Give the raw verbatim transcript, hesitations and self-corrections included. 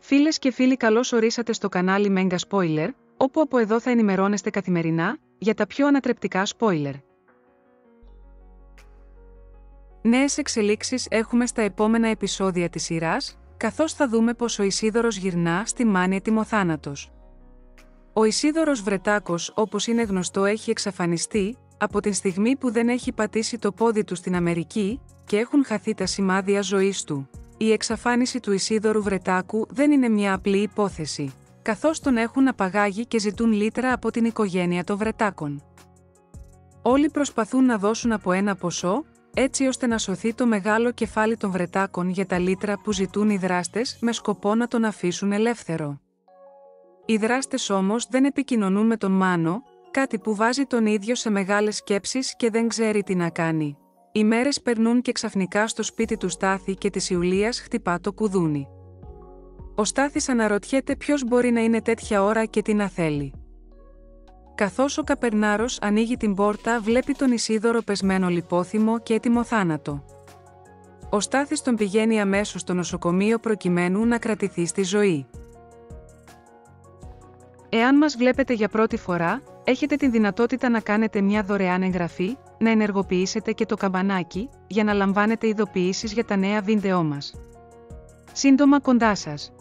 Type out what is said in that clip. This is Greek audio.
Φίλες και φίλοι, καλώς ορίσατε στο κανάλι Mega Spoiler, όπου από εδώ θα ενημερώνεστε καθημερινά για τα πιο ανατρεπτικά spoiler. Νέες εξελίξεις έχουμε στα επόμενα επεισόδια της σειράς, καθώς θα δούμε πως ο Ισίδωρος γυρνά στη μάνια τιμοθάνατος. Ο Ισίδωρος Βρετάκος, όπως είναι γνωστό, έχει εξαφανιστεί από την στιγμή που δεν έχει πατήσει το πόδι του στην Αμερική και έχουν χαθεί τα σημάδια ζωής του. Η εξαφάνιση του Ισίδωρου Βρετάκου δεν είναι μια απλή υπόθεση, καθώς τον έχουν απαγάγει και ζητούν λίτρα από την οικογένεια των Βρετάκων. Όλοι προσπαθούν να δώσουν από ένα ποσό, έτσι ώστε να σωθεί το μεγάλο κεφάλι των Βρετάκων για τα λίτρα που ζητούν οι δράστες με σκοπό να τον αφήσουν ελεύθερο. Οι δράστες όμως δεν επικοινωνούν με τον Μάνο, κάτι που βάζει τον ίδιο σε μεγάλες σκέψεις και δεν ξέρει τι να κάνει. Οι μέρες περνούν και ξαφνικά στο σπίτι του Στάθη και της Ιουλίας χτυπά το κουδούνι. Ο Στάθης αναρωτιέται ποιος μπορεί να είναι τέτοια ώρα και τι να θέλει. Καθώς ο Καπερνάρος ανοίγει την πόρτα, βλέπει τον Ισίδωρο πεσμένο λιπόθυμο και έτοιμο θάνατο. Ο Στάθης τον πηγαίνει αμέσως στο νοσοκομείο προκειμένου να κρατηθεί στη ζωή. Εάν μας βλέπετε για πρώτη φορά, έχετε την δυνατότητα να κάνετε μια δωρεάν εγγραφή, να ενεργοποιήσετε και το καμπανάκι, για να λαμβάνετε ειδοποιήσεις για τα νέα βίντεό μας. Σύντομα κοντά σας.